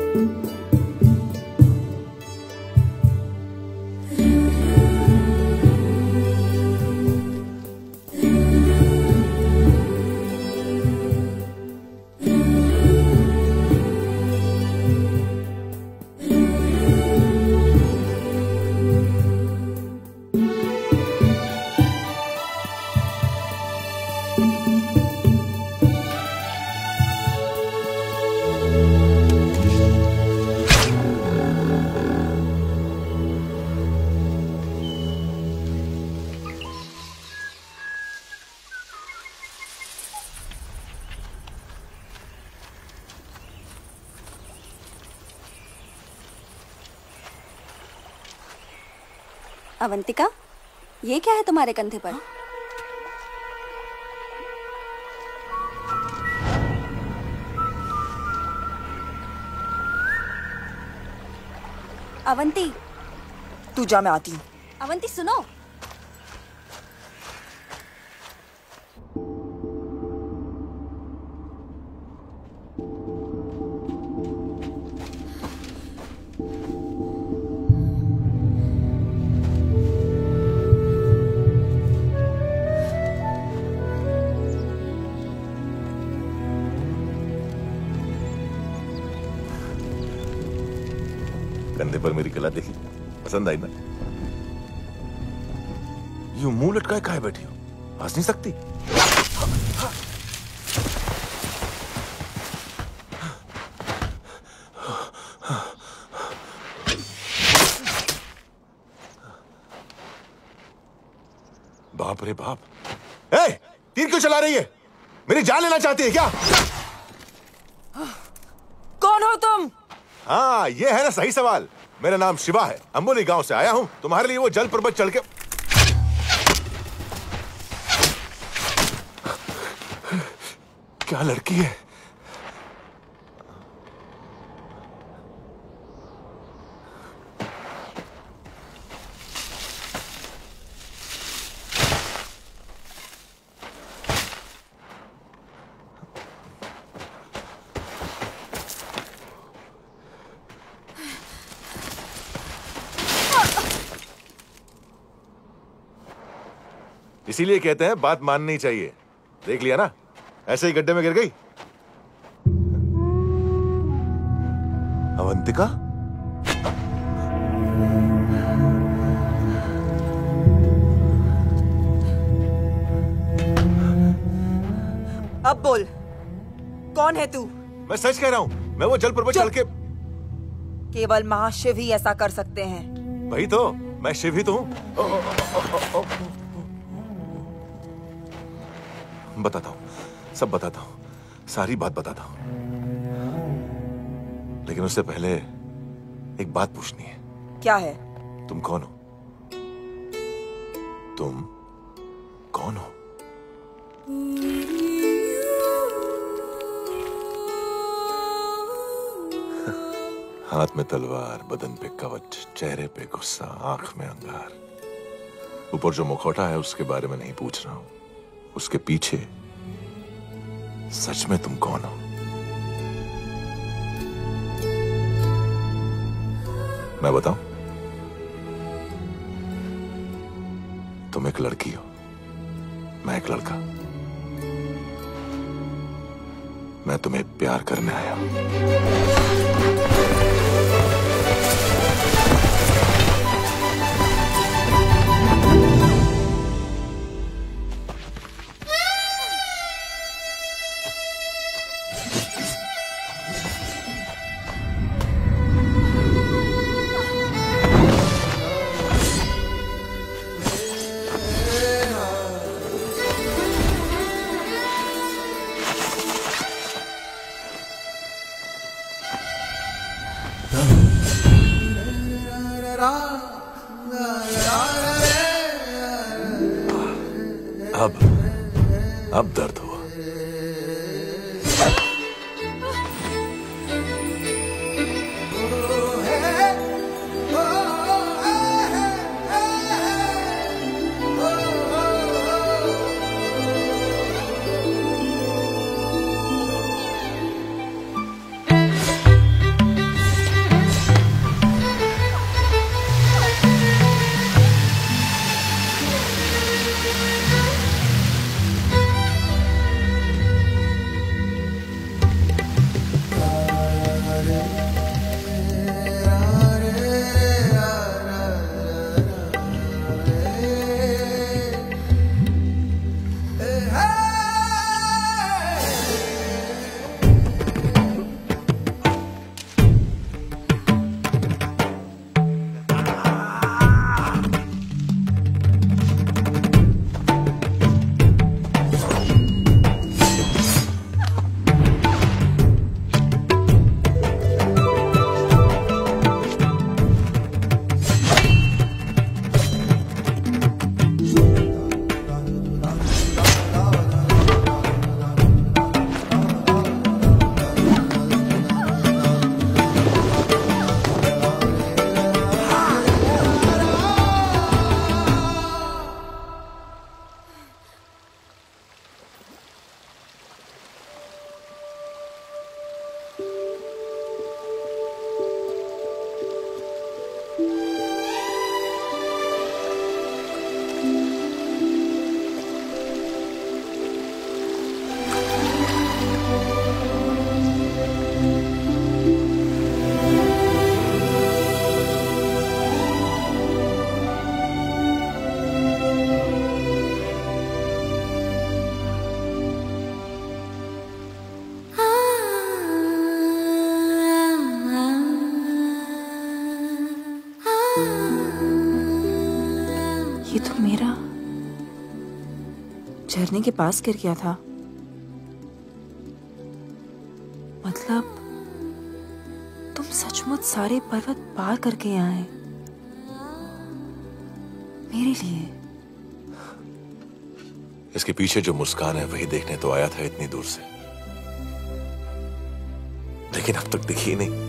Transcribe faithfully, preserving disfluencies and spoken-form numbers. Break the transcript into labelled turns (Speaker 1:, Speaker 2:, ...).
Speaker 1: अवंतिका, ये क्या है तुम्हारे कंधे पर? अवंती,
Speaker 2: तू जा, मैं आती हूँ।
Speaker 1: अवंती सुनो।
Speaker 3: कंधे पर मेरी कला देखी, पसंद आई ना? यूं मुंह लटकाए काहे बैठी हो? हंस नहीं सकती? बाप रे बाप! ए, तीर क्यों चला रही है? मेरी जान लेना चाहती है क्या?
Speaker 2: कौन हो तुम?
Speaker 3: हाँ, ये है ना सही सवाल। मेरा नाम शिवा है, अंबोली गांव से आया हूं तुम्हारे लिए वो जल पर्वत चढ़ के। क्या लड़की है? इसीलिए कहते हैं बात माननी चाहिए। देख लिया ना, ऐसे ही गड्ढे में गिर गई। अवंतिका,
Speaker 2: अब बोल, कौन है तू?
Speaker 3: मैं सच कह रहा हूं, मैं वो जल पर्वत चढ़ के।
Speaker 2: केवल महाशिव ही ऐसा कर सकते हैं।
Speaker 3: वही तो, मैं शिव ही तो हूं। बताता हूं, सब बताता हूं, सारी बात बताता हूं, लेकिन उससे पहले एक बात पूछनी है।
Speaker 2: क्या है?
Speaker 3: तुम कौन हो? तुम कौन हो? हाथ में तलवार, बदन पे कवच, चेहरे पे गुस्सा, आंख में अंगार। ऊपर जो मुखौटा है उसके बारे में नहीं पूछ रहा हूं, उसके पीछे सच में तुम कौन हो? मैं बताऊं? तुम एक लड़की हो, मैं एक लड़का। मैं तुम्हें प्यार करने आया हूं। अब अब दर्द हुआ।
Speaker 2: ये तो मेरा झरने के पास गिर गया था। मतलब तुम सचमुच सारे पर्वत पार करके आए मेरे लिए।
Speaker 3: इसके पीछे जो मुस्कान है वही देखने तो आया था इतनी दूर से, लेकिन अब तक दिखी नहीं।